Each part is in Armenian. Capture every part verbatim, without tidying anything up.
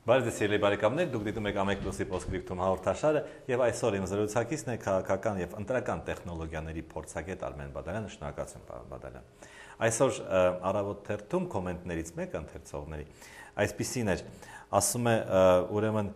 Բարև ձեզ սիրելի բարեկամներ, դուք դիտում եք Ամեկ Պլյուսի Պոստսկրիպտում հաղորդաշարը եւ այսօր իմ զրուցակիցն է քաղաքական եւ ընտրական տեխնոլոգիաների փորձագետ Արմեն Բադալյանը, շնորհակալություն պարոն Բադալյան։ Այսօր առավոտ թերթում կոմենտներից մեկը ընթերցողների այսպիսին էր, ասում է ուրեմն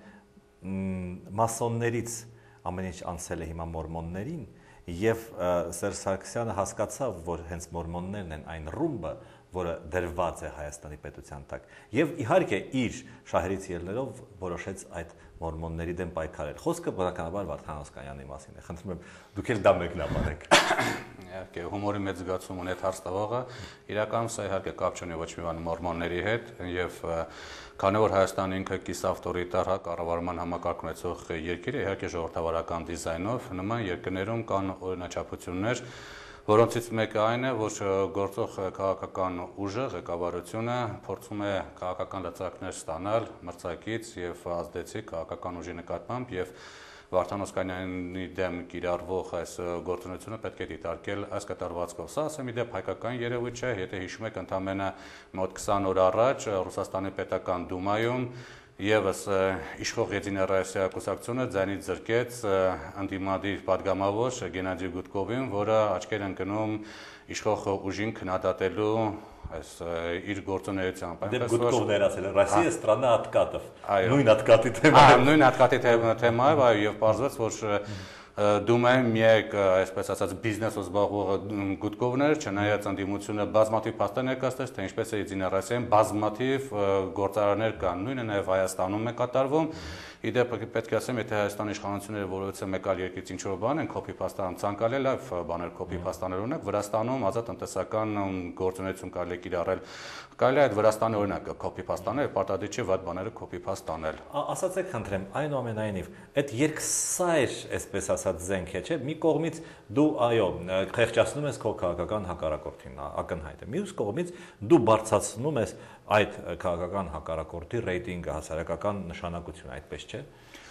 մասոններից ամեն ինչ անցել է հիմա մորմոններին եւ Սերժ Սարգսյանը հասկացավ, որ հենց մորմոններն են այն ռումբը, որը դրված է Հայաստանի պետության տակ եւ իհարկե իր շահերից ելնելով որոշեց այդ մորմոնների դեմ պայքարել։ Խոսքը բնականաբար Վարդան Օսկանյանի մասին է։ Խնդրում եմ դուք էլ դա մեկնաբանեք։ Իհարկե հումորի մեծ զգացում ունի հարցտավողը, իրականում սա իհարկե կապ չունի ոչ մի բան մորմոնների հետ եւ քանի որ Հայաստանը ինքը կիս ավտորիտար կառավարման համակարգ ունեցող երկիր է, իհարկե ժողովրդավարական դիզայնով նման երկրներում կան օրինաչափություններ, որոնցից մեկը այն է, որ գործող քաղաքական ուժը, ղեկավարությունը փորձում է քաղաքական լծակներ ստանալ մրցակից եւ ազդեցիկ քաղաքական ուժի նկատմամբ եւ Վարդան Օսկանյանի դեմ կիրառվող այս գործունեությունը պետք է դիտարկել այս կատարվածքով։ Սա ասեմ իդեպ հայկական երևույթ չէ, եթե հիշում եք ընդամենը մոտ քսան օր առաջ Ռուսաստանի պետական դումայում Եվս իշխող Եդինարայասիա կուսակցությունը ձայնից զրկեց ընդդիմադիր պատգամավոր Գենադի Գուտկովին, որը աչքեր ընկնում իշխող ուժին քննադատելու այս իր գործունեությամբ։ Դե Գուտկովն էր ասել, Ռոսիա страна откатов։ Նույն откаты թեմա։ Այո, նույն откаты թեմա է, այո, եւ պարզվեց, որ Դումայում միակ, այսպես ասած, բիզնեսով զբաղվող Գուտկովն էր, չնայած ընդդիմությունը բազմաթիվ փաստեր ներկայացրեց, թե ինչպես է Եդինարայասիայում բազմաթիվ գործարաններ կան, նույնը նաև Հայաստանում է կատարվում։ Իդեպ պետք է ասեմ, եթե Հայաստանի իշխանությունները որևէ մեկ այլ երկրից ինչ-որ բան են copy paste-ան ցանկալի լավ բաներ copy paste-աներ ունենք, Վրաստանում ազատ տնտեսական գործունեություն կարելի է կիրառել։ Կարելի է այդ Վրաստանի օրինակը copy paste-անել, պարտադիր չէ վատ բաները copy paste անել։ Ասացեք խնդրեմ, այնուամենայնիվ, այդ երկսայր, այսպես ասած, զենք է, չէ՞, մի կողմից դու այո, խեղճացնում ես քո քաղաքական հակառակորդին, ակնհայտ է։ Մյուս կողմից դու բարձրացնում ես այդ քաղաքական հակառակորդի ռեյտինգը, հասարակական նշանակությունը, այդպես չէ։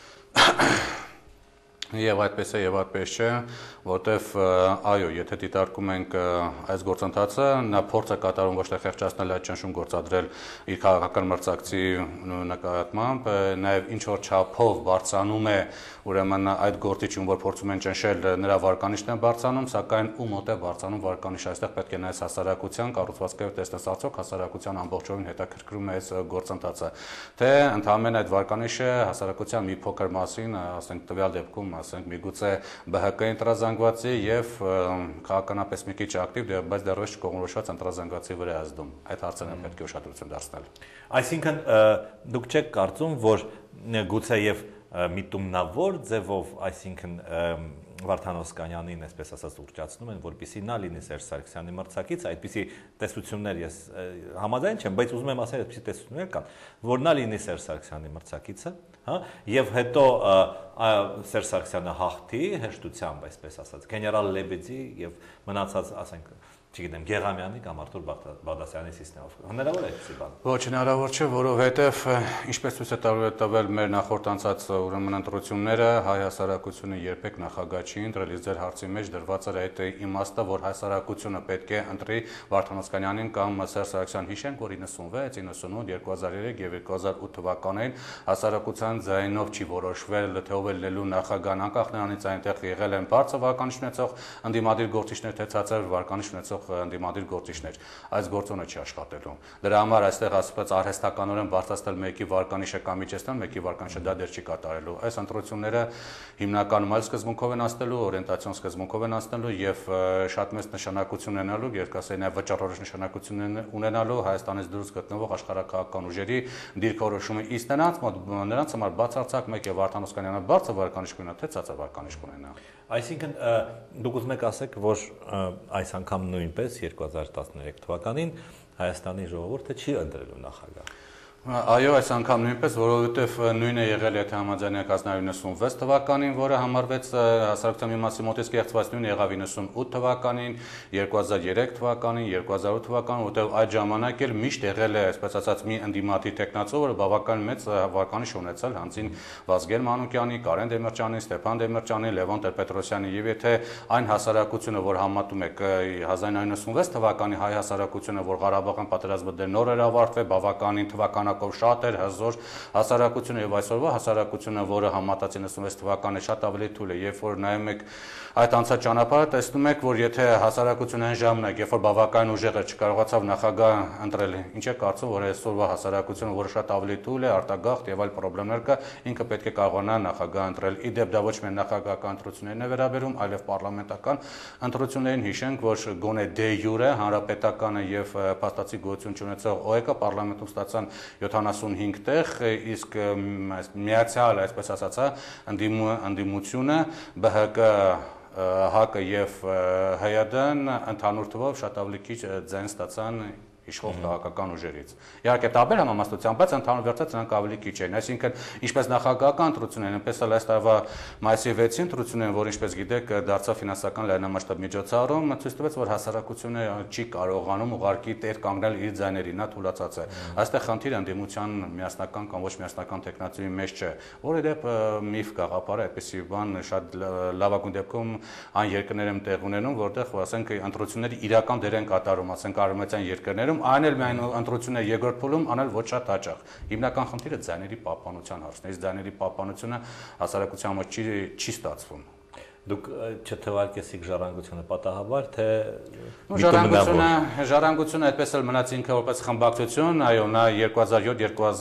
Եվ այդպես է, եւ այդպես չէ, որտեվ այո, եթե դիտարկում ենք այս գործընթացը, նա փորձ է կատարում ոչ թե խեղճացնել, այլ ճնշում գործադրել իր քաղաքական մրցակցի նկատմամբ, նաեւ ինչ որ չափով բարձրանում է, ուրեմն այդ գործիչին, որ փորձում են ճնշել, նրա վարկանիշն է բարձրանում, սակայն ու մոտ է բարձրանում վարկանիշը, այստեղ պետք է նայես հասարակության կառուցվածքով տեսնես արդյոք հասարակության ամբողջովին հետաքրքրում է այս գործընթացը, թե ընդհանրապես այդ վարկանիշը հասարակության մի փոքր մասին, ասենք տվյալ դեպքում ասենք միգուցե B H K ընտրազանգվածի եւ քաղաքականապես մի քիչ ակտիվ, բայց դեռևս չկողմնորոշված ընտրազանգվածի վրա ազդում։ Այդ հարցերն պետք է ուշադրություն դարձնել։ Այսինքն դուք չեք կարծում, որ գուցե եւ միտումնավոր ձևով, այսինքն Վարդան Օսկանյանին, այսպես ասած, ուռճացնում են, որպեսզի նա լինի Սերժ Սարգսյանի մրցակից, այդպիսի տեսություններ ես համաձայն չեմ, բայց ուզում եմ ասել, այդպիսի տեսություններ կան, որ նա լինի Սերժ Սարգսյանի մրցակիցը, հա, եւ հետո Սերժ Սարգսյանը հաղթի հեշտությամբ, այսպես ասած, գեներալ Լեբեդի եւ մնացած, ասենք, չգիտեմ, Գեղամյանի կամ Արթուր Բաղդասարյանի համակարգով։ Հնարավոր է այդպիսի բան։ Ոչ, հնարավոր չէ, որովհետև ինչպես ցույց է տվել մեր նախորդ անցած ուրեմն ընտրությունները, հայ հասարակությունը երբեք նախագահ չի ընտրել, իսկ ձեր հարցի մեջ դրված էր այդ իմաստը, որ հասարակությունը պետք է ընտրի Վարդան Օսկանյանին կամ Սերժ Սարգսյանին։ Հիշենք, որ իննսունվեց, իննսունութ, երկու հազար երեք եւ երկու հազար ութ թվականներին հասարակության ձայնով չի որոշվել, թե ով է լինելու նախագահան, անկախ նրանից այնտեղ եղել են բարձր վարկանիշ ունեցող ընդդիմադիր գործիչներ, թե ցածր վարկանիշ ունեցող ընդդիմադիր գործիչներ, այս գործոնը չի աշխատելու։ Դրա համար այստեղ ասված արհեստականորեն բարձրացնել մեկի վարկանիշը կամ իջեցնել մեկի վարկանիշը դա դեռ չի կատարելու։ Այս ընտրությունները հիմնականում այլ սկզբունքով են անցնելու, օրիենտացիոն սկզբունքով են անցնելու եւ շատ մեծ նշանակություն ունենալու, երբ կասեի նաեւ վճռորոշ նշանակություն ունենալու Հայաստանից դուրս գտնվող աշխարհակաղակական ուժերի դիրքորոշումը, իսկ նրանց մոտ նրանց համար բացարձակ մեկ է Վարդան Օսկանյանը բարձր վարկանիշ կունենա, թե ցածր վարկանիշ կունենա։ Այսինքն դուք ուզում եք ասեք, որ այս անգամ նույնպես երկու հազար տասներեք թվականին Հայաստանի ժողովուրդը չի ընտրելու նախագահ։ Այո, այս անգամ նույնպես, որովհետև նույնը եղել է թե համաձայնեք իննսունվեց թվականին, որը համարվեց հասարակության մի մասի մոտից կեղծված, նույնը եղավ իննսունութ թվականին, երկու հազար երեք թվականին, երկու հազար ութ թվականին, որտեղ այդ ժամանակ էլ միշտ եղել է, այսպես ասած, մի ընդդիմադիր տեխնացու, որը բավական մեծ վարկանիշ ունեցել հանցին Վազգեն Մանուկյանի, Կարեն Դեմիրճյանի, Ստեփան Դեմիրճյանի, Լևոն Տեր-Պետրոսյանի եւ եթե այն հասարակությունը, որ համատում եք հազար իննսունվեց թվականի հայ հասարակությունը, որ Ղարաբաղյան պատերազմը դեռ նոր էր ավարտվել, բավականին թվականակ ժամանակով շատ էր հզոր հասարակությունը եւ այսօրվա հասարակությունը, որը համատած իննսունվեց թվականի շատ ավելի թույլ է, երբ որ նայում եք այդ անցած ճանապարհը, տեսնում եք, որ եթե հասարակությունը այն ժամանակ, երբ որ բավական ուժեղ էր, չկարողացավ նախագահ ընտրել, ինչ է կարծում, որ այսօրվա հասարակությունը, որը շատ ավելի թույլ է, արտագաղթ եւ այլ խնդիրներ կա, ինքը պետք է կարողանա նախագահ ընտրել։ Ի դեպ դա ոչ միայն նախագահական ընտրություններն է վերաբերում, այլև պարլամենտական ընտրություններին։ Հիշենք, որ գոնե դե յուրե հանրապետականը եւ փաստացի գոյություն ունեցող օ է կը պարլամենտում ստացան յոթանասունհինգ տեղ, իսկ միացյալ, այսպես ասած, ընդդիմությունը бэ հ կը ՀԱԿ-ը եւ Հ Յ D-ն ընդհանուր թվով շատ ավելի քիչ ձայն ստացան իշխող քաղաքական ուժերից։ Իհարկե տարբեր համամասնությամբ, բայց ընդհանուր վերջած նրանք ավելի քիչ են։ Այսինքն, ինչպես նախագահական ընտրություններն, այնպես էլ այս տարվա մայիսի վեցի ընտրությունները, որ ինչպես գիտեք, դարձավ ֆինանսական լայնամասշտաբ միջոցառում, ցույց տվեց, որ հասարակությունը չի կարողանում ուղղակի տեր կանգնել իր ձայներին, նա թուլացած է։ Այստեղ խնդիրը ընդդիմության միասնական կամ ոչ միասնական տեխնացիայի մեջ չէ, որը դեպ միֆ գաղափար է, այդպեսի բան շատ լավագույն դեպքում այն երկրներում տեղ ունենում, որտեղ ասենք ընտրությունների իրական դեր են կատարում, ասենք արևմտյան երկրներում այն էլ միայն ընտրություններ երկրորդ փուլում անել ոչ շատ հաճախ։ Հիմնական խնդիրը ձայների պահպանության հարցն է։ Այս ձայների պահպանությունը հասարակության մեջ չի չի ստացվում։ Դուք չթվարկեցիք ժառանգությունը պատահաբար, թե ժառանգությունը, ժառանգությունը այդպես էլ մնաց ինքը որպես խմբակցություն, այո, նա երկու հազար յոթ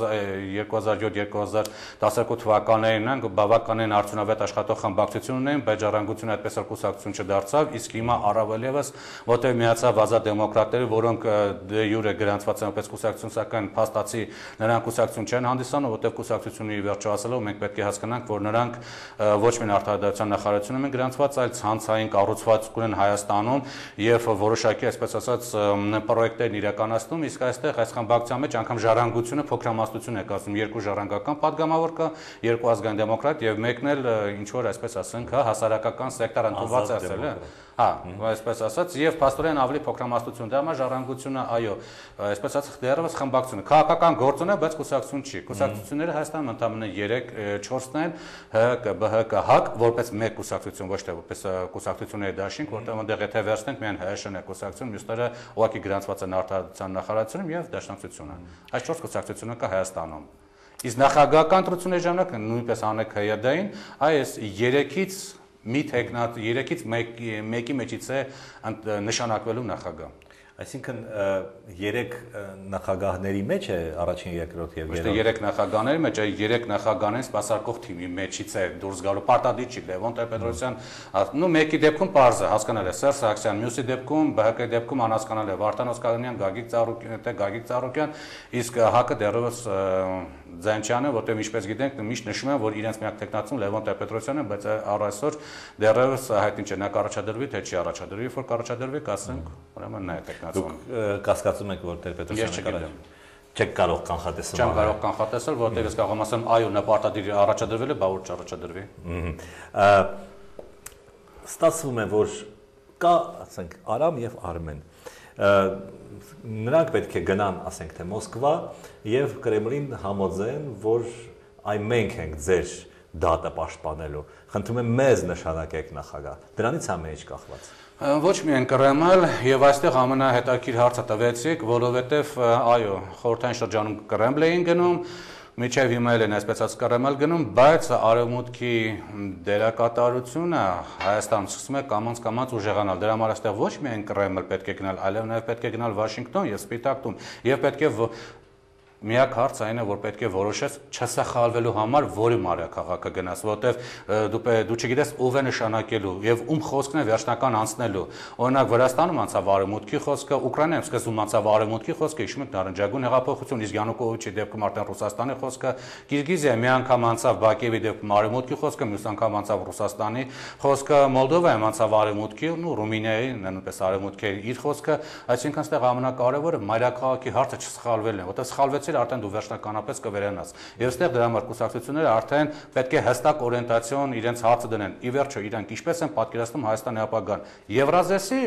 երկու հազար տասնյոթ թվականներին բավականին արդյունավետ աշխատող խմբակցություն ունեն, բայց ժառանգությունը այդպես էլ կուսակցություն չդարձավ, իսկ հիմա առավել եւս որտեղ միացավ ազատ դեմոկրատները, որոնք դե յուրե գրանցված են որպես կուսակցություն, սակայն փաստացի նրանք կուսակցություն չեն հանդիսանում, որտեղ կուսակցությունների վերջո ասելով մենք պետք է հասկանանք, որ նրանք ոչ միայն արտադրության նախարարությունում են գրանցված, այլ ցանցային կառուցվածք ունեն Հայաստանում եւ որոշակի, այսպես ասած, պրոյեկտներ իրականացնում, իսկ այստեղ այս խմբակցության մեջ անգամ ժառանգությունը փոքրամասնություն է կազմում, երկու ժառանգական падգամավոր կա, երկու ազգային դեմոկրատ եւ մեկն էլ ինչ որ այսպես ասենք, հա, հասարակական սեկտոր ընդունված է ասել, հա, այսպես ասած, եւ փաստորեն ավելի փոքրամասնություն դա մա ժառանգությունը, այո, այսպես ասած, դեռևս խմբակցություն է, քաղաքական գործոն է, բայց կուսակցություն չի։ Կուսակցությունները Հայաստանում ընդամենը երեք չորսն են, Հ Կ, Բ Հ Կ, ՀԱԿ, որպես մեկ կուսակցություն, ոչ թե որպես կուսակցությունների դաշինք, որտեղ այնտեղ եթե վերցնենք միայն Հ Շ Ն է կուսակցություն, մյուսները ուղղակի գրանցված են արտադրության նախարարությունում եւ դաշնակցությունը։ Այս չորս կուսակցությունը կա Հայաստանում։ Իսկ նախագահական ընտրությունների ժամանակ նույնպես անեք Հ Յ D-ին, այս երեքից մի տեխնատ երեքից մեկի մեջից է նշանակվելու նախագահ։ Այսինքն երեք նախագահների մեջ է առաջին, երկրորդ եւ երրորդ։ Ոչ թե երեք նախագահների մեջ, այլ երեք նախագահային սպասարկող թիմի մեջից է դուրս գալու պարտադիր չի Լևոն Տեր-Պետրոսյան, նո մեկի դեպքում պարզ է, հասկանալ է Սերժ Սարգսյան, մյուսի դեպքում Բ Հ Կ դեպքում անհասկանալ է Վարդան Օսկանյան, Գագիկ Ծառուկյան, թե Գագիկ Ծառուկյան, իսկ ՀԱԿ-ը դեռևս Ձայնչյանը, որտեղ ինչպես գիտենք, միշտ նշում են, որ իրենց միակ տեխնացուն Լևոն Տեր-Պետրոսյանն է, բայց առ այսօր դեռևս հայտնի չէ նա կառաջադրվի, թե չի առաջադրվի, որ կառաջադրվի, կասենք, ուրեմն նա է տեխնացուն։ Դուք կասկածում եք, որ Տեր-Պետրոսյանը կարող չեք կարող կանխատեսել։ Չեմ կարող կանխատեսել, որտեղ ես կարող եմ ասեմ, այո, նա պարտադիր առաջադրվել է, բա որ չառաջադրվի։ Ստացվում է, որ կա, ասենք, Արամ եւ Արմեն։ Նրանք պետք է գնան, ասենք թե Մոսկվա եւ Կրեմլին համոզեն, որ այ մենք ենք ձեր դատը պաշտպանելու։ Խնդրում եմ մեզ նշանակեք նախագահ։ Դրանից է մեջ կախված։ Ոչ միայն Կրեմլ եւ այստեղ ամենահետաքրքիր հարցը տվեցիք, որովհետեւ այո, խորհրդային շրջանում Կրեմլ էին գնում, միջև հիմա էլ են այսպես ասած Կրեմլ գնում, բայց արևմուտքի դերակատարությունը Հայաստանում սկսում է կամաց-կամաց ուժեղանալ։ Դրա համար այստեղ ոչ միայն Կրեմլ պետք է գնալ, այլև նաեւ պետք է գնալ Վաշինգտոն եւ Սպիտակ տուն եւ պետք է միակ հարցը այն է, որ պետք է որոշես չսախալվելու համար որի մայրաքաղաքը գնաս, որտեվ դու դու չգիտես ով է նշանակելու եւ ում խոսքն է վերջնական անցնելու։ Օրինակ Վրաստանում անցավ արևմուտքի խոսքը, Ուկրաինայում սկզբում անցավ արևմուտքի խոսքը, հիշում եք նարնջագույն հեղափոխություն, իսկ Յանուկովիչի դեպքում արդեն Ռուսաստանի խոսքը, Կիրգիզիա մի անգամ անցավ Բաքիևի դեպքում արևմուտքի խոսքը, մյուս անգամ անցավ Ռուսաստանի խոսքը, Մոլդովայում անցավ արևմուտքի, ու Ռումինիայի նույնպես արևմուտքի իր խոսքը, այսինքն այստեղ ամենակարևորը մայրաքաղաքի հարցը չսխալվելն է, որտեղ սխալվեցիր արդեն դու վերջնականապես կվերանաս։ Եվ այստեղ դրա համար կուսակցությունները արդեն պետք է հստակ օրիենտացիոն իրենց հարցը դնեն։ Ի վերջո իրանք ինչպես են պատկերացնում Հայաստանի ապագան։ Եվրազեսի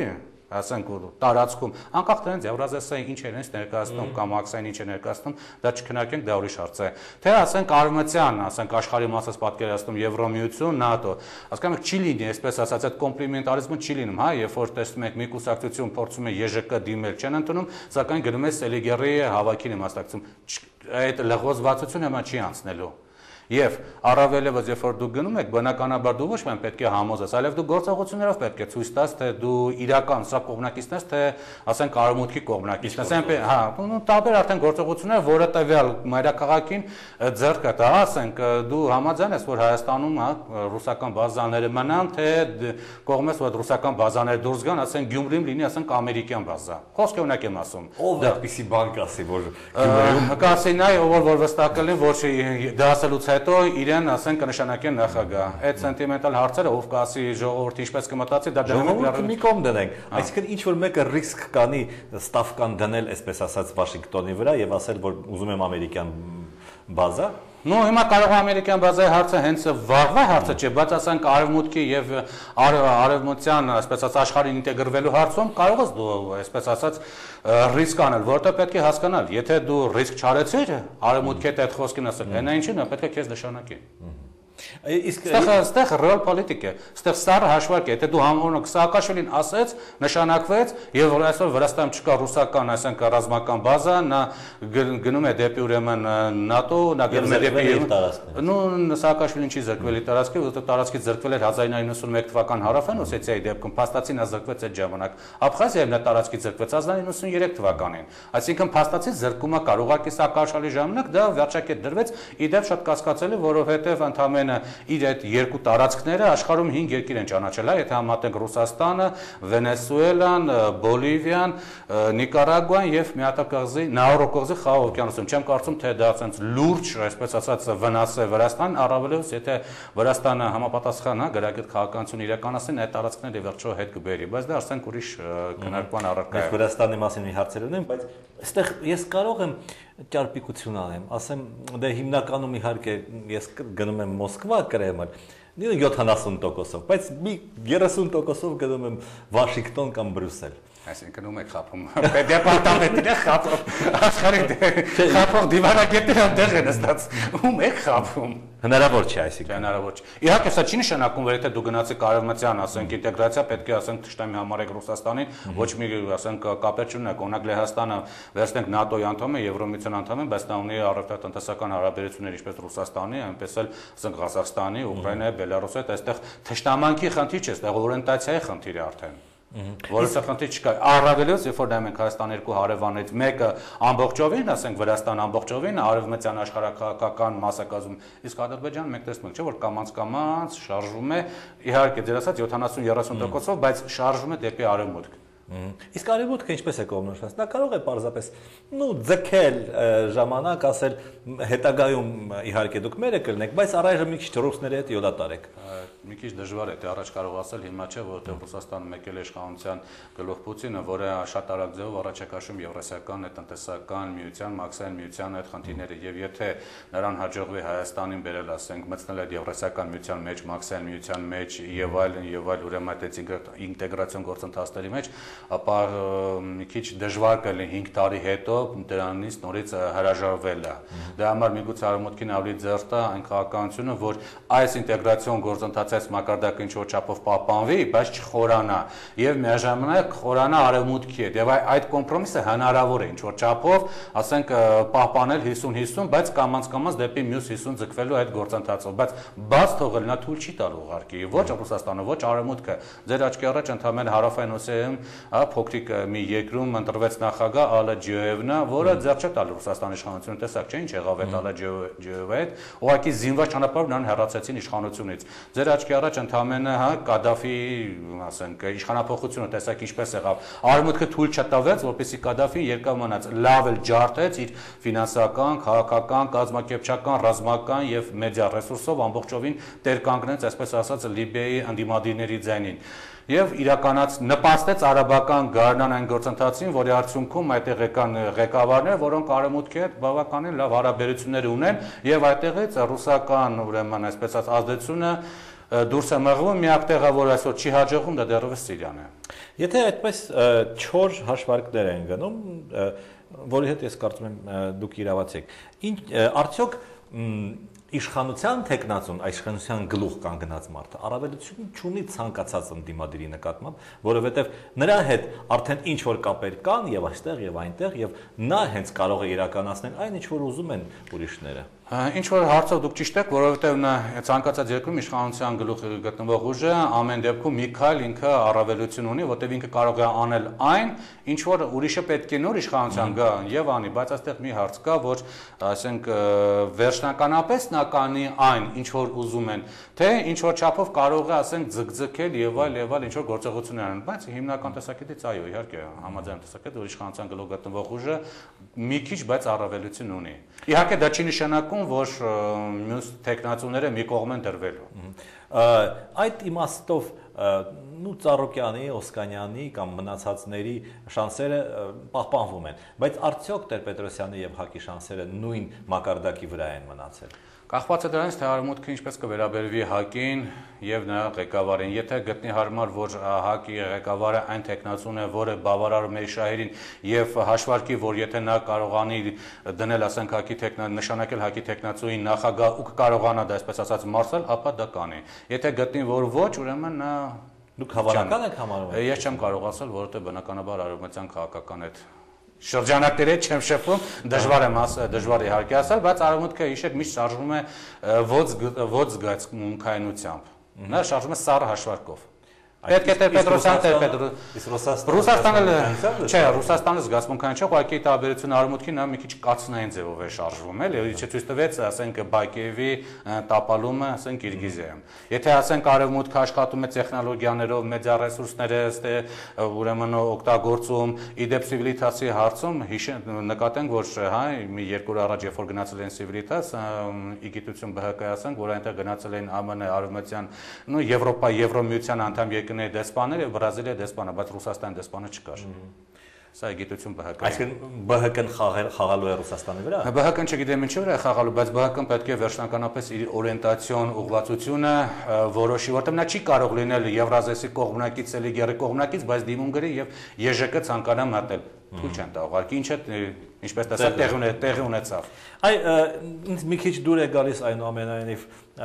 ասենք տարածքում, անկախ դրանից Եվրազիայի ինչ է իրենց ներկայացնում կամ ակսային ինչ է ներկայացնում, դա չքննարկենք, դա ուրիշ հարց է։ Թե ասենք արևմտյան, ասենք աշխարհի մասից պատկերացնում Եվրամիություն, ՆԱՏՕ, հասկանում եք չի լինի, այսպես ասած, այդ կոմպլիմենտարիզմը չի լինում, հա, երբ որ տեսնում եք մի կուսակցություն փորձում է ԵԺԿ դիմել, չեն ընդունում, սակայն գնում է Սելիգերի հավաքին է մասնակցում։ Այդ լղոզվածությունը հիմա չի անցնելու։ Եվ առավելևս երբ որ դուք գնում եք, բնականաբար դու ոչ միայն պետք է համոզես, այլև դու գործողություններով պետք է ցույց տաս, թե դու իրական սա կողմնակիցն ես, թե ասենք արևմուտքի կողմնակիցն ես, այնպես, հա, ու տարբեր արդեն գործողություններ, որը տվյալ մայրաքաղաքին ձեռքը տա, ասենք դու համաձայն ես, որ Հայաստանում, հա, ռուսական բազաները մնան, թե կողմես, որ ռուսական բազաները դուրս գան, ասենք Գյումրիում լինի, ասենք ամերիկյան բազա։ Խոսքը օրինակ եմ ասում։ Ով այդպիսի բան կասի, որ Գյումրիում կասին այ, որ վստահ կլինի, որ դասելուց հետո իրեն ասենք կնշանակեն նախագահ։ Այդ սենտիմենտալ հարցերը ով կասի ժողովուրդը ինչպես կմտածի, դա ժողովուրդը մի կողմ դնենք։ Այսինքն ինչ որ մեկը ռիսկ կանի ստավկան դնել, այսպես ասած, Վաշինգտոնի վրա եւ ասել, որ ուզում եմ ամերիկյան բազա։ Ну, հիմա կարող է ամերիկյան բազայի հարցը հենց վաղվա հարցը չէ, բայց ասենք արևմուտքի եւ արևմտյան, այսպես ասած, աշխարհին ինտեգրվելու հարցում կարող ես դու, այսպես ասած, ռիսկ անել, որտեղ պետք է հասկանալ, եթե դու ռիսկ չարեցիր, արևմուտքի հետ այդ խոսքին ասել, հենա ինչին է, պետք է քեզ նշանակի։ Իսկ այստեղ ռեալ պոլիտիկ է, այստեղ սառը հաշվարկ է, եթե դու համոզող Սաակաշվիլին ասեց, նշանակվեց եւ որ այսօր Վրաստանում չկա ռուսական, այսինքն ռազմական բազա, նա գնում է դեպի ուրեմն ՆԱՏՕ, նա գնում է դեպի նու Սաակաշվիլին չի զրկվել իր տարածքի, որովհետեւ տարածքից զրկվել էր հազար ինը յոթ նույնսուն մեկ թվական Հարավային Օսեթիայի դեպքում, փաստացին նա զրկվեց այդ ժամանակ։ Աբխազիայում նա տարածքից զրկվեց հազար ինը յոթ երեք թվականին։ Այսինքն փաստացի զրկումը կարող է Սաակաշվիլի ժամանակ դա վերջակետ դրվեց, իդեպ շատ կասկածելի, որովհետեւ ընդամենը իր այդ երկու տարածքները աշխարհում հինգ երկիր են ճանաչել, եթե համատենք Ռուսաստանը, Վենեսուելան, Բոլիվիան, Նիկարագուան եւ միատակղզի, Նաուրո կղզի Խաղաղ օվկիանոսում։ Չեմ կարծում, թե դա ասենց լուրջ, այսպես ասած, վնաս է Վրաստանին, առավելևս եթե Վրաստանը համապատասխան, հա, գրագետ քաղաքականություն իրականացնի, այդ տարածքները վերջո հետ կբերի, բայց դա արդեն ուրիշ քննարկման առարկա է։ Ես Վրաստանի մասին մի հարցեր ունեմ, բայց այստեղ ես կարող եմ ճարպիկություն անեմ, ասեմ, դե հիմնականում իհարկե ես գնում եմ Մոսկվա, Կրեմլ, յոթանասուն տոկոսով, բայց մի երեսուն տոկոսով գնում եմ Վաշինգտոն կամ Բրյուսել։ Այսինքն ում եք խափում, դեպարտամենտները խափում, աշխարհի խափող դիվանագետները այնտեղ են նստած, ում եք խափում։ Հնարավոր չէ, այսինքն։ Հնարավոր չէ։ Իհարկե սա չի նշանակում, որ եթե դու գնացեք արևմտյան, ասենք ինտեգրացիա, պետք է ասենք թշնամի համարեք Ռուսաստանին, ոչ մի ասենք կապեր չունեք, օրինակ Լեհաստանը վերցնենք ՆԱՏՕ-ի անդամ է, Եվրոմիության անդամ է, բայց նա ունի առևտրատնտեսական հարաբերություններ ինչպես Ռուսաստանի, այնպես էլ ասենք Ղազախստանի, Ուկրաինայի, Բելարուսի հետ, այստեղ թշնամանքի խնդիր չէ, այստեղ օրենտացիայի խնդիր է արդեն։ Որը խնդիր չկա։ Առավելևս, երբ որ նայում ենք Հայաստան երկու հարևաններից մեկը ամբողջովին, ասենք Վրաստան ամբողջովին, արևմտյան աշխարհակաղակական մասնակազում, իսկ Ադրբեջանը մենք տեսնում ենք, չէ՞ որ կամած-կամած շարժվում է, իհարկե դեր ասած յոթանասուն երեսուն տոկոսով, բայց շարժվում է դեպի արևմուտք։ Իսկ արևմուտքը ինչպես է կողմնորոշված։ Նա կարող է պարզապես նու ձգել ժամանակ, ասել հետագայում իհարկե դուք մերը կլինեք, բայց առայժմ մի քիչ ռուսների հետ յոլա տարեք։ Մի քիչ դժվար է, թե առաջ կարող ասել, հիմա չէ, որովհետև Ռուսաստանը մեկել է իշխանության գլուխ Պուտինը, որը շատ արագ ձևով առաջ է քաշում Եվրասիական տնտեսական միության, մաքսային միության այդ խնդիրները, եւ եթե նրան հաջողվի Հայաստանին բերել, ասենք, մտցնել այդ Եվրասիական միության մեջ, մաքսային միության մեջ եւ այլն եւ այլ ուրեմն այդ ինտեգրացիոն գործընթացների մեջ, ապա մի քիչ դժվար կլինի հինգ տարի հետո դրանից նորից հրաժարվելը։ Դրա համար միգուցե արևմուտքին ավելի ձեռք տա այն քաղաքականությունը, որ այս ինտեգրացիոն գործընթացը այս մակարդակը ինչ-որ չափով պահպանվի, բայց չխորանա եւ միաժամանակ խորանա արևմուտքի հետ։ Եվ այդ կոմպրոմիսը հնարավոր է ինչ-որ չափով, ասենք, պահպանել հիսուն հիսուն, բայց կամած-կամած դեպի մյուս հիսուն ձգվելու այդ գործընթացով, բայց բաց թողել նա թույլ չի տալու ուղղակի, ոչ Ռուսաստանը, ոչ արևմուտքը։ Ձեր աչքի առաջ ընդհանրապես Հարավային Օսիայում փոքրիկ մի երկրում ընտրվեց նախագահ Ալա Ջիոևնա, որը ձեռք չէ տալու Ռուսաստանի իշխանությունը, տեսակ չէ ինչ եղավ այդ Ալա Ջիոևի հետ, ուղղակի զինված ճանապարհով նրան հեռացեցին իշխանությունից։ Ձեր աչքի առաջ ընդհանրապես հա Կադաֆի, ասենք, իշխանապողությունը տեսակ ինչպես եղավ։ Արևմուտքը թույլ չտվեց, որպեսզի Կադաֆին երկար մնաց, լավ էլ ջարդեց իր ֆինանսական, քաղաքական, կազմակերպչական, ռազմական եւ մեդիա ռեսուրսով ամբողջովին տեր կանգնեց, այսպես ասած, Լիբիայի ընդդիմադիրների ձայնին։ եւ իրականաց նպաստեց արաբական գարնան այն գործընթացին, որի արդյունքում այդտեղ եկան ղեկավարներ, որոնք արևմուտքի հետ բավականին լավ հարաբերություններ ունեն եւ այդտեղից ռուսական ուրեմն այսպես ասած ազդեցությունը դուրս է մղվում, միակ տեղը, որ այսօր չի հաջողում, դա դեռևս Սիրիան է։ Եթե այդպես չոր հաշվարկներ են գնում, որի հետ ես կարծում եմ դուք իրավացի եք, ինչ արդյոք իշխանության տեխնացուն, իշխանության գլուխ կանգնած մարդը առավելություն չունի ցանկացած ընդդիմադիրի նկատմամբ, որովհետև նրա հետ արդեն ինչ որ կապեր կան եւ այստեղ եւ այնտեղ եւ նա հենց կարող է իրականացնել այն ինչ որ ուզում են ուրիշները։ Ինչ որ հարցով դուք ճիշտ եք, որովհետև նա ցանկացած երկրում իշխանության գլուխը գտնվող ուժը ամեն դեպքում մի քայլ ինքը առավելություն ունի, որտեղ ինքը կարող է անել այն, ինչ որ ուրիշը պետք է նոր իշխանության գա եւ անի, բայց այստեղ մի հարց կա, որ ասենք վերջնականապես նա կանի այն, ինչ որ ուզում են, թե ինչ որ չափով կարող է ասենք ձգձգել եւ այլ եւ այլ ինչ որ գործողություններ անեն, բայց հիմնական տեսակետից այո, իհարկե համաձայն տեսակետ, որ իշխանության գլուխ գտնվող ուժը մի քիչ, բայց առավելություն ունի։ Իհարկե դա չի նշանակում, որ մյուս տեխնացուները մի կողմ են դրվելու։ Այդ իմաստով նու Ծառուկյանի, Օսկանյանի կամ մնացածների շանսերը պահպանվում են, բայց արդյոք Տեր-Պետրոսյանի եւ Հակի շանսերը նույն մակարդակի վրա են մնացել։ Կախված է դրանից, թե արևմուտքը ինչպես կվերաբերվի Հակին եւ նրա ղեկավարին։ Եթե գտնի հարմար, որ Հակի ղեկավարը այն տեխնացուն է, որը բավարարում է շահերին եւ հաշվարկի, որ եթե նա կարողանի դնել, ասենք Հակի տեխնա նշանակել Հակի տեխնացուին նախագահ ու կարողանա դա այսպես ասած մարսել, ապա դա կանի։ Եթե գտնի, որ ոչ, ուրեմն նա դուք հավանական եք համարում։ Ես չեմ կարող ասել, որովհետեւ բնականաբար արևմտյան քաղաքական այդ շրջանակները չեմ շփվում, դժվար եմ ասել, դժվար է իհարկե ասել, բայց արևմուտքը հիշեք միշտ շարժվում է ոց ոց զգացմունքայնությամբ։ Նա շարժվում է սառը հաշվարկով։ Պետք է Տեր-Պետրոսյան, Տեր-Պետրոսյան։ Ռուսաստանը չէ, Ռուսաստանը զգացմունքային չէ, ուղղակի տարբերությունը արևմուտքին նա մի քիչ կացնային ձևով է շարժվում, էլի, ինչը ցույց տվեց, ասենք Բաքիևի տապալումը, ասենք Կիրգիզիայում։ Եթե ասենք արևմուտքը աշխատում է տեխնոլոգիաներով, մեդիա ռեսուրսները, ըստ ուրեմն օգտագործում, իդեպ Սիվիլիտասի հարցում նկատենք, որ հա մի երկու օր առաջ երբ որ գնացել են Սիվիլիտաս, իգիտություն ԲՀԿ-ի ասենք, որ այնտեղ գնացել են ԱՄՆ, Արևմտյան, նո Եվրոպա, Եվրոմիության անդամ երկրների դեսպանները եւ Բրազիլիա դեսպանը, բայց Ռուսաստանի դեսպանը չկար։ Սա իգիտություն ԲՀԿ-ի։ Այսինքն ԲՀԿ-ն խաղալու է Ռուսաստանի վրա։ ԲՀԿ-ն չգիտեմ ինչի վրա է խաղալու, բայց ԲՀԿ-ն պետք է վերջնականապես իր օրիենտացիոն ուղղվածությունը որոշի, որտեղ նա չի կարող լինել Եվրազիայի կողմնակից, էլի գերի կողմնակից, բայց դիմում գրի եւ ԵԺԿ ցանկանա մտել։ Թույլ չեն տա, ուղղակի ինչը ինչպես տեսա տեղի տեղի ունեցավ։ Այ ինձ մի քիչ դուր է գալիս այնուամենայնիվ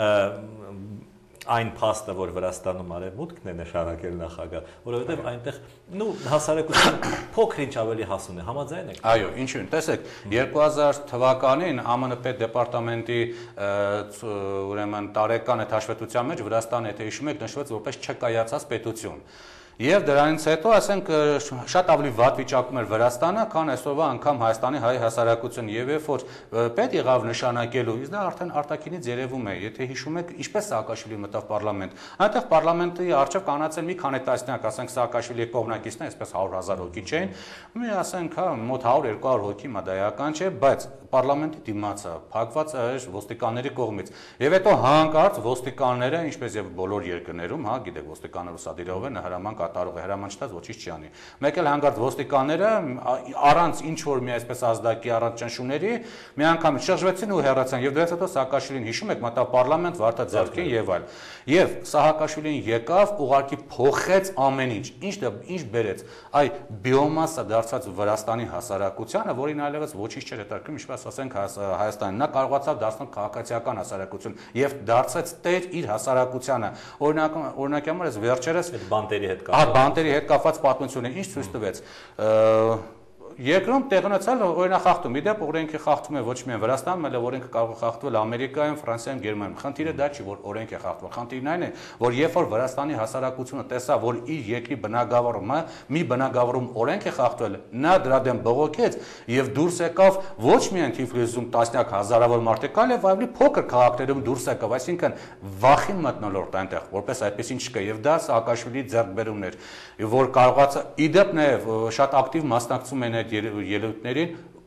այն փաստը, որ Վրաստանում արևմուտքն է նշանակել նախագահ, որովհետև այնտեղ նու հասարակությունը փոքր-ինչ ավելի հասուն է, համաձայն եք։ Այո, ինչու՞ն, տեսեք, երկու հազար թվականին ԱՄՆ պետդեպարտամենտի ուրեմն տարեկան այդ հաշվետվության մեջ Վրաստանը, եթե հիշում եք, նշվեց որպես չկայացած պետություն։ Եվ դրանից հետո, ասենք, շատ ավելի վատ վիճակում էր Վրաստանը, քան այսօրվա անգամ Հայաստանի հայ հասարակությունը, եւ երբ որ պետ եղավ նշանակելու, իսկ դա արդեն արտաքինից երևում է, եթե հիշում եք, ինչպես Սաակաշվիլին մտավ պարլամենտ։ Այնտեղ պարլամենտի առջև կանացել մի քանի տասնյակ, ասենք Սաակաշվիլիի կողմնակիցներ, այսպես հարյուր հազար հոգի չէին, մի ասենք, հա, մոտ հարյուր երկու հարյուր հոգի մադայական չէ, բայց պարլամենտի դիմացը փակված էր ոստիկանների կողմից։ Եվ հետո հանկարծ ոստիկանները, ինչպես եւ բոլոր երկրներում, հա, գիտեք, ոստիկանները սադիրով են, հրաման կատարող է, հրաման չտած ոչինչ չի անի։ Մեկ էլ հանկարծ ոստիկանները առանց ինչ որ մի այսպես ազդակի առանց ճնշումների մի անգամ շրջվեցին ու հեռացան եւ դրանից հետո Սաակաշվիլին հիշում եք մտա պարլամենտ Վարդա Ձեռքին եւ այլ։ Եվ Սաակաշվիլին եկավ, ուղղակի փոխեց ամեն ինչ։ Ինչ դա ինչ բերեց։ Այ բիոմասա դարձած Վրաստանի հասարակությանը, որին այլևս ոչինչ չէր հետաքրքրում, ինչպես ասենք Հայաստանին, նա կարողացավ դարձնել քաղաքացիական հասարակություն եւ դարձեց տեր իր հասարակությանը։ Օրինակ օրինակի համար էս վերջերս այդ բանտերի հետ կապված, հա, բանտերի հետ կապված պատմությունը ինչ ցույց տվեց։ Երկրում տեղ ունեցել օրինախախտում, իդեպ օրենքը խախտում է ոչ միայն Վրաստանում, այլև օրենքը կարող է խախտվել Ամերիկայում, Ֆրանսիայում, Գերմանիայում։ Խնդիրը դա չի, որ օրենք է խախտվել։ Խնդիրն այն է, որ երբ որ Վրաստանի հասարակությունը տեսավ, որ իր երկրի բնակավարումը մի բնակավարում օրենք է խախտվել, նա դրա դեմ բողոքեց եւ դուրս եկավ ոչ միայն Թիֆլիսում տասնյակ հազարավոր մարդիկ, այլև ավելի փոքր քաղաքներում դուրս եկավ, այսինքն վախին մտնոլորտ այնտեղ, որպես այդպես ինչ չկա եւ դա Սաակաշվիլի ձեռքբերումն էր, որ կարողացա իդեպ նաեւ շատ ակտիվ մասնակցում են ելույթներին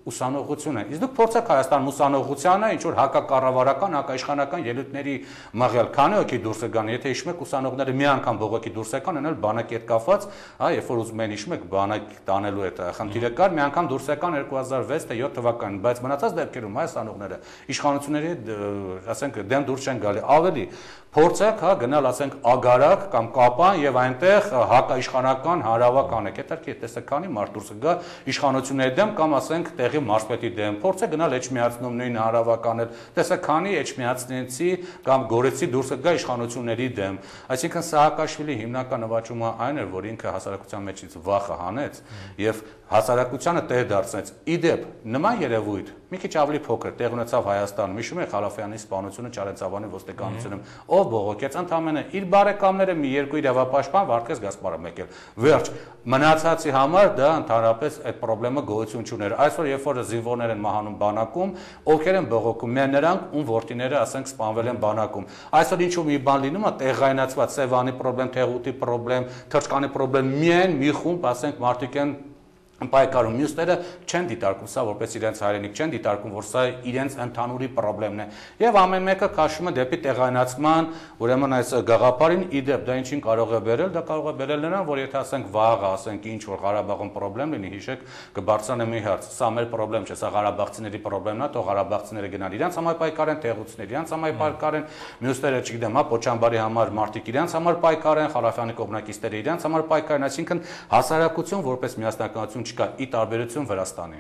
ուսանողություն է։ Իսկ դուք փորձեք Հայաստան ուսանողությանը ինչ որ հակակառավարական, հակաիշխանական ելույթների մղել, քանի հոգի դուրս եկան, եթե հիշում եք ուսանողները մի անգամ բողոքի դուրս եկան, այնալ բանակի հետ կապված, հա, երբ որ ուզում են հիշում եք բանակ տանելու այդ խնդիրը կար, մի անգամ դուրս եկան երկու հազար վեց թե յոթ թվականին, բայց մնացած դեպքերում հայ ուսանողները իշխանությունների հետ, ասենք, դեմ դուրս չեն գալի, ավելի փորձեք, հա, գնալ, ասենք, ագարակ կամ կապան եւ այնտեղ հակաիշխանական հարավակ անեք։ Հետարքի տեսեք քանի մարդ դուրս կգա իշխանությունների դեմ կամ ասենք տեղի մարզպետի դեմ։ Փորձեք գնալ Էջմիածնում նույն հարավակ անել։ Տեսեք քանի Էջմիածնենցի կամ Գորեցի դուրս կգա իշխանությունների դեմ։ Այսինքն Սահակաշվիլի հիմնական նվաճումը այն էր, որ ինքը հասարակության մեջից վախը հանեց եւ հասարակությանը տեղ դարձնեց։ Իդեպ նման երևույթ մի քիչ ավելի փոքր տեղ ունեցավ Հայաստանում։ Հիշում եք Խալաֆյանի սպանությունը Չարենցավանի ոստիկանությունում, ով բողոքեց ընդամենը իր բարեկամները մի երկու իրավապաշտպան Վարդգես Գասպարովն եկել։ Վերջ, մնացածի համար դա ընդհանրապես այդ խնդրեմը գոյություն չուներ։ Այսօր երբ որ զինվորներ են մահանում բանակում, ովքեր են բողոքում, միայն նրանք, ում որդիները, ասենք, սպանվել են բանակում։ Այսօր ինչու մի բան լինում է տեղայնացված Սևանի խնդրեմ, Թեղուտի խնդրեմ, Թրջկանի խնդրեմ, միայն մի խումբ, ասենք, մարդիկ են պայքարում, մյուսները չեն դիտարկում սա որպես իրենց հայրենիք, չեն դիտարկում, որ սա իրենց ընդհանուրի խնդրեմն է։ Եվ ամեն մեկը քաշում է դեպի տեղայնացման, ուրեմն այս գաղափարին իդեպ դա ինչին կարող է բերել, դա կարող է բերել նրան, որ եթե ասենք վաղը, ասենք ինչ որ Ղարաբաղում խնդրեմ լինի, հիշեք, կբարձրանա մի հարց, սա մեր խնդրեմ չէ, սա ղարաբաղցիների խնդրեմն է, թող ղարաբաղցիները գնան իրենց համար պայքարեն, տեղուցիները իրենց համար պայքարեն, մյուսները, չգիտեմ, հա, Պոչամբարի համար մարդիկ իրենց համար պայքարեն, Խալաֆյանի կողմնակիցները իրենց համար պայքարեն, այսինքն հասարակություն որպես միասնականություն չկա ի տարբերություն Վրաստանի։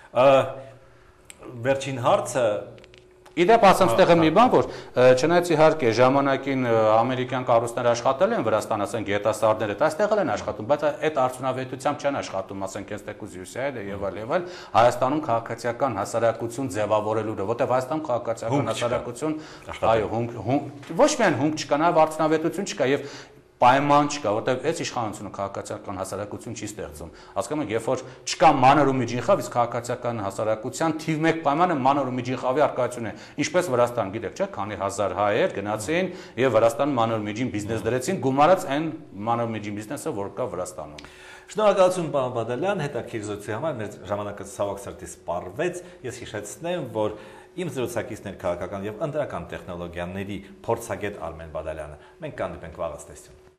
Վերջին հարցը իդեպ ասեմ ստեղը մի բան, որ չնայած իհարկե ժամանակին ամերիկյան կառույցները աշխատել են Վրաստան, ասենք գետասարները, այստեղ են աշխատում, բայց այդ արդյունավետությամբ չեն աշխատում, ասենք հենց տեկուզ Յուսիայելը եւ այլ եւ այլ Հայաստանում քաղաքացիական հասարակություն ձևավորելու դե, որտեղ Հայաստանում քաղաքացիական հասարակություն, այո, ոչ միայն հումք չկա, նաեւ արդյունավետություն չկա եւ պայման չկա, որտեղ այս իշխանությունը քաղաքացիական հասարակություն չի ստեղծում։ Հասկանում եք, երբ որ չկա մանր ու միջին խավ, իսկ քաղաքացիական հասարակության թիվ մեկ պայմանը մանր ու միջին խավի արկայությունն է։ Ինչպես Վրաստան, գիտեք, չէ՞, քանի հազար հայեր գնացին եւ Վրաստան մանր ու միջին բիզնես դրեցին, գումարած այն մանր ու միջին բիզնեսը, որ կա Վրաստանում։ Շնորհակալություն պարոն Բադալյան, հետաքրքիր զրույցի համար, մեր ժամանակը ցավոք սրտի սպառվեց։ Ես հիշեցնեմ, որ իմ զրուցակիցներ քաղաքական եւ ընտրական տեխնոլոգիաների փորձագետ Արմեն Բադալյանը։ Մենք կհանդիպենք վաղ աստեսություն։